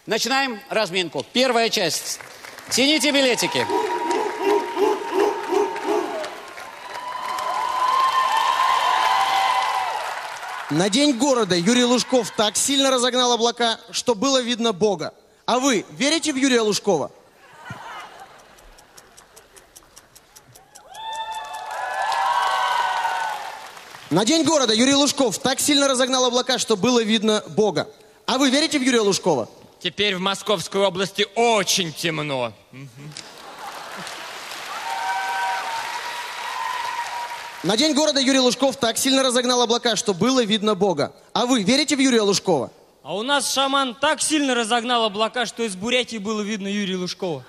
Начинаем разминку. Первая часть. Тяните билетики. На День города Юрий Лужков так сильно разогнал облака, что было видно Бога. А вы верите в Юрия Лужкова? На День города Юрий Лужков так сильно разогнал облака, что было видно Бога. А вы верите в Юрия Лужкова? Теперь в Московской области очень темно. На День города Юрий Лужков так сильно разогнал облака, что было видно Бога. А вы верите в Юрия Лужкова? А у нас шаман так сильно разогнал облака, что из Бурятии было видно Юрия Лужкова.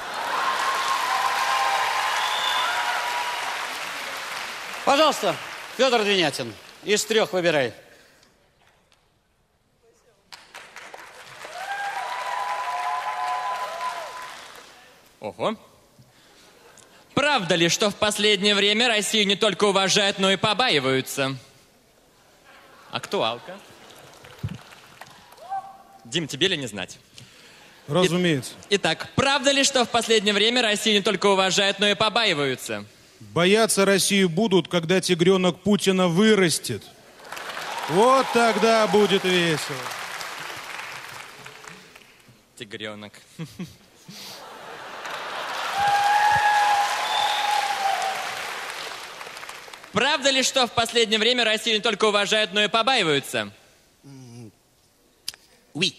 Пожалуйста, Федор Двинятин. Из 3 выбирай. Ого. Правда ли, что в последнее время Россию не только уважают, но и побаиваются? Актуалка. Дим, тебе ли не знать? Разумеется. Итак, правда ли, что в последнее время Россию не только уважают, но и побаиваются? Бояться Россию будут, когда тигренок Путина вырастет. Вот тогда будет весело. Тигренок. Правда ли, что в последнее время Россию не только уважают, но и побаиваются? Oui.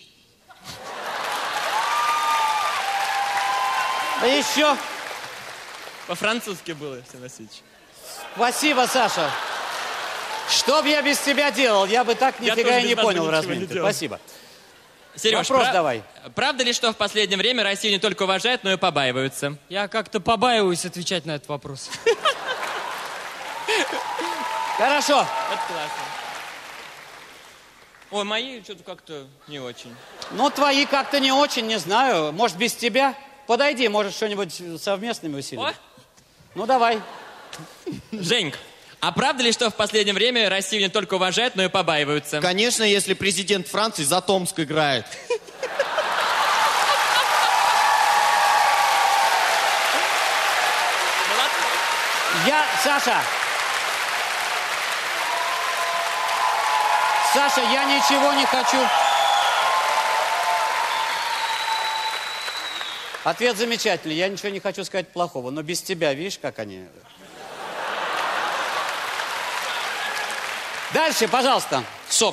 А еще. По-французски было, Алексей Васильевич. Спасибо, Саша. Что бы я без тебя делал? Я бы так нифига и не понял в разминке. Спасибо. Сереж, вопрос давай. Правда ли, что в последнее время Россию не только уважают, но и побаиваются? Я как-то побаиваюсь отвечать на этот вопрос. Хорошо. Это классно. Ой, мои что-то как-то не очень. Ну, твои как-то не очень, не знаю. Может, без тебя? Подойди, может, что-нибудь совместными усилиями. Ну, давай. Женьк, а правда ли, что в последнее время Россию не только уважают, но и побаиваются? Конечно, если президент Франции за Томск играет. Саша, я ничего не хочу. Ответ замечательный. Я ничего не хочу сказать плохого, но без тебя, видишь, как они... Дальше, пожалуйста, сок.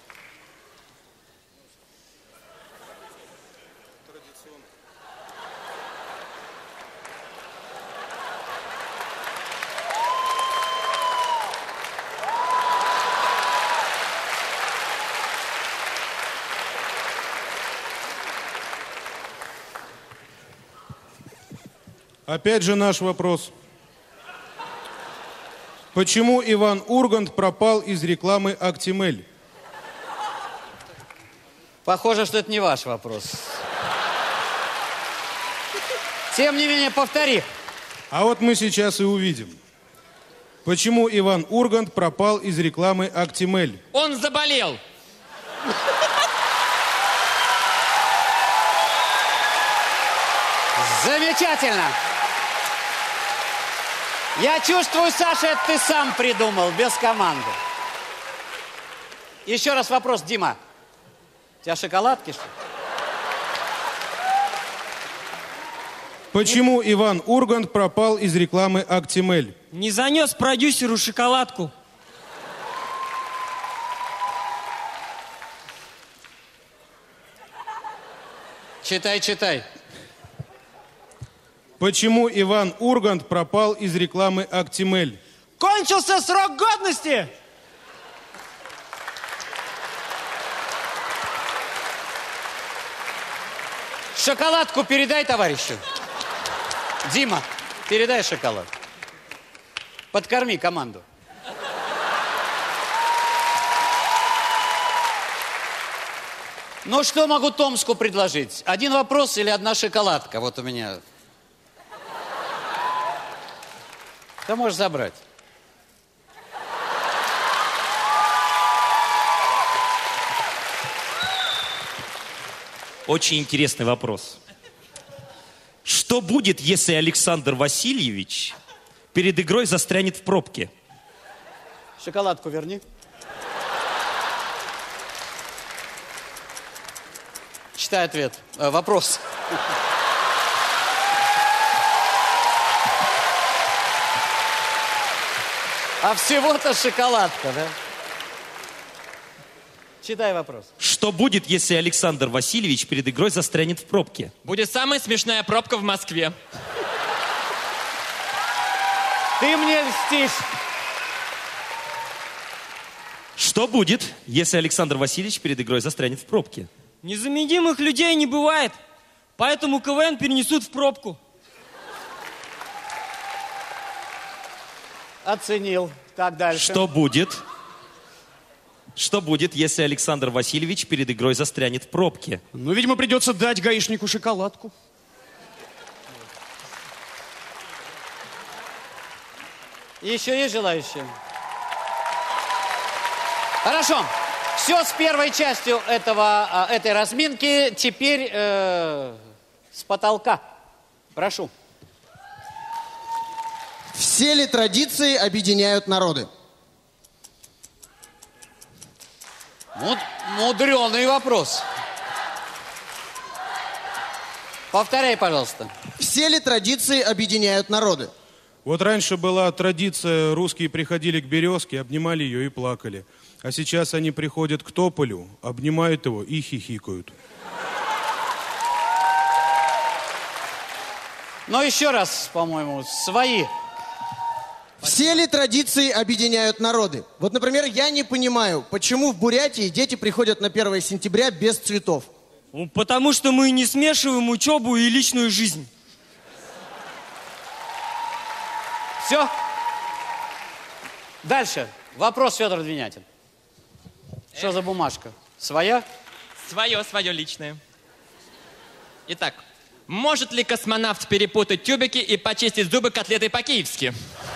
Опять же наш вопрос. Почему Иван Ургант пропал из рекламы Актимель? Похоже, что это не ваш вопрос. Тем не менее, повтори. А вот мы сейчас и увидим. Почему Иван Ургант пропал из рекламы Актимель? Он заболел. Замечательно. Я чувствую, Саша, это ты сам придумал, без команды. Еще раз вопрос, Дима. У тебя шоколадки, что ли? Почему Иван Ургант пропал из рекламы Актимель? Не занес продюсеру шоколадку. Читай, читай. Почему Иван Ургант пропал из рекламы Актимель? Кончился срок годности! Шоколадку передай товарищу. Дима, передай шоколад. Подкорми команду. Ну, что могу Томску предложить? Один вопрос или одна шоколадка? Вот у меня. Ты можешь забрать. Очень интересный вопрос. Что будет, если Александр Васильевич перед игрой застрянет в пробке? Шоколадку верни. Читай ответ. Вопрос. А всего-то шоколадка, да? Читай вопрос. Что будет, если Александр Васильевич перед игрой застрянет в пробке? Будет самая смешная пробка в Москве. Ты мне льстишь. Что будет, если Александр Васильевич перед игрой застрянет в пробке? Незаменимых людей не бывает. Поэтому КВН перенесут в пробку. Оценил. Так, дальше. Что будет, если Александр Васильевич перед игрой застрянет в пробке? Ну, видимо, придется дать гаишнику шоколадку. Еще есть желающие? Хорошо. Все с первой частью этой разминки. Теперь с потолка. Прошу. Все ли традиции объединяют народы? Мудреный вопрос. Повторяй, пожалуйста. Все ли традиции объединяют народы? Вот раньше была традиция, русские приходили к березке, обнимали ее и плакали. А сейчас они приходят к тополю, обнимают его и хихикают. Но еще раз, по-моему, свои. Все ли традиции объединяют народы? Вот, например, я не понимаю, почему в Бурятии дети приходят на 1 сентября без цветов. Ну, потому что мы не смешиваем учебу и личную жизнь. Все? Дальше. Вопрос, Федор Двинятин. Что за бумажка? Своя? Свое личное. Итак, может ли космонавт перепутать тюбики и почистить зубы котлетой по-киевски?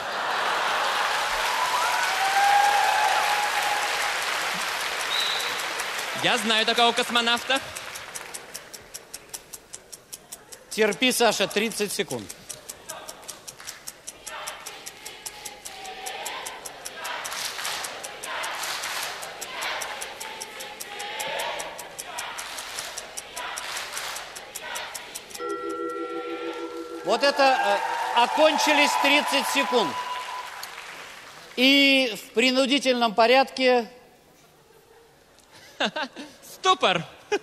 Я знаю такого космонавта. Терпи, Саша, 30 секунд. Вот это окончились 30 секунд. И в принудительном порядке... Ступор.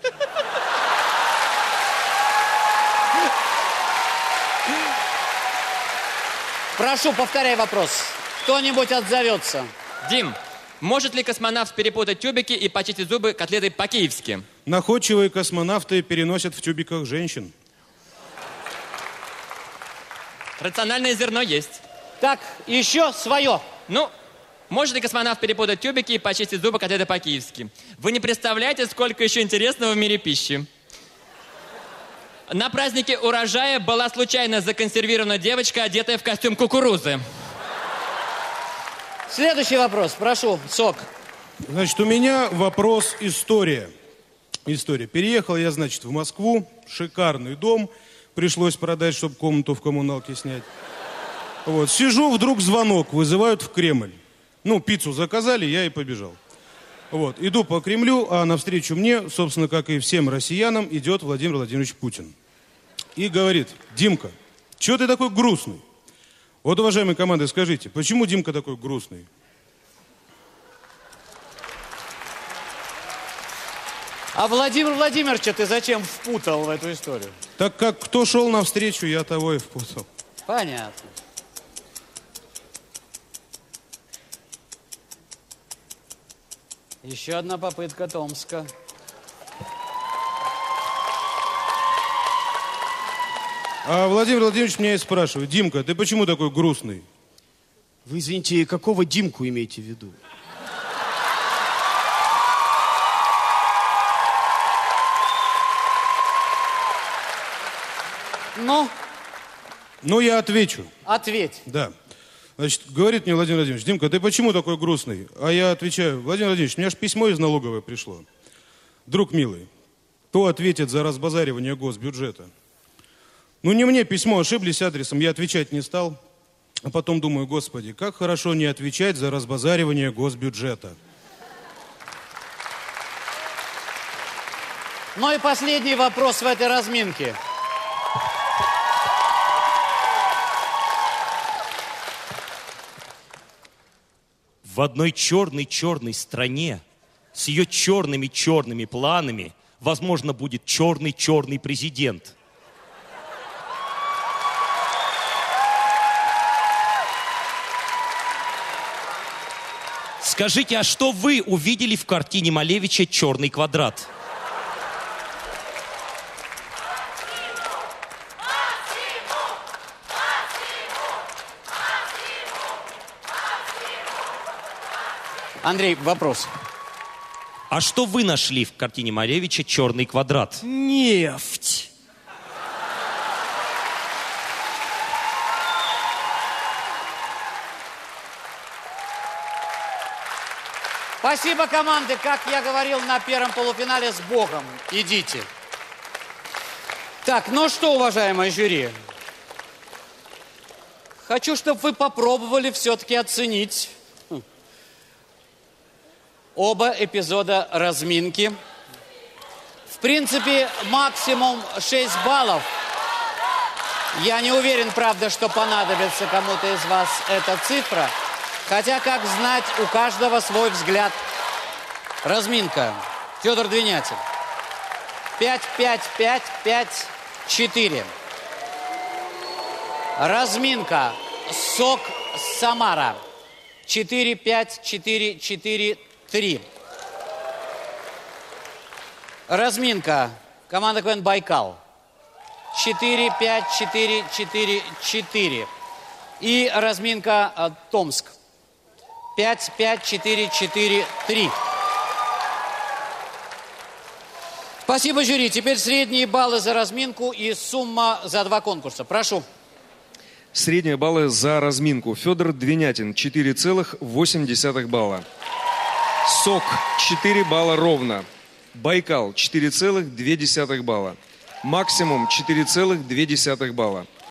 Прошу, повторяй вопрос. Кто-нибудь отзовется. Дим, может ли космонавт перепутать тюбики и почистить зубы котлетой по-киевски? Находчивые космонавты переносят в тюбиках женщин. Рациональное зерно есть. Так, еще свое. Ну, может ли космонавт перепутать тюбики и почистить зубы котлетой по-киевски? Вы не представляете, сколько еще интересного в мире пищи. На празднике урожая была случайно законсервирована девочка, одетая в костюм кукурузы. Следующий вопрос, прошу, Сок. Значит, у меня вопрос история. История. Переехал я, значит, в Москву. Шикарный дом. Пришлось продать, чтобы комнату в коммуналке снять. Вот. Сижу, вдруг звонок. Вызывают в Кремль. Ну, пиццу заказали, я и побежал. Вот. Иду по Кремлю, а навстречу мне, собственно, как и всем россиянам, идет Владимир Владимирович Путин. И говорит: Димка, чего ты такой грустный? Вот, уважаемые команды, скажите, почему Димка такой грустный? А Владимир Владимировича ты зачем впутал в эту историю? Так как кто шел навстречу, я того и впутал. Понятно. Еще одна попытка Томска. А Владимир Владимирович меня и спрашивает: Димка, ты почему такой грустный? Вы, извините, какого Димку имеете в виду? Ну, Ну, я отвечу. ответь. Да. Значит, говорит мне Владимир Владимирович: Димка, ты почему такой грустный? А я отвечаю: Владимир Владимирович, у меня же письмо из налоговой пришло. Друг милый, Кто ответит за разбазаривание госбюджета? Ну, не мне письмо, ошиблись адресом, я отвечать не стал. А потом думаю, господи, как хорошо не отвечать за разбазаривание госбюджета. Ну и последний вопрос в этой разминке. В одной черной-черной стране с ее черными-черными планами, возможно, будет черный-черный президент. Скажите, а что вы увидели в картине Малевича «Черный квадрат»? Андрей, вопрос. А что вы нашли в картине Малевича «Черный квадрат»? Нефть. Спасибо, команды. Как я говорил на первом полуфинале, с Богом. Идите. Так, ну что, уважаемое жюри? Хочу, чтобы вы попробовали все-таки оценить оба эпизода разминки. В принципе, максимум 6 баллов. Я не уверен, правда, что понадобится кому-то из вас эта цифра. Хотя, как знать, у каждого свой взгляд. Разминка. Федор Двинятин. 5-5-5-5-4. Разминка. СОК Самара. 4-5-4-4-3. Разминка. Команда КВН Байкал. 4-5-4-4-4. И разминка Томск. 5-5-4-4-3. Спасибо, жюри. Теперь средние баллы за разминку и сумма за 2 конкурса. Прошу. Средние баллы за разминку. Федор Двинятин 4,8 балла. СОК 4 балла ровно. Байкал 4,2 балла. Максимум 4,2 балла.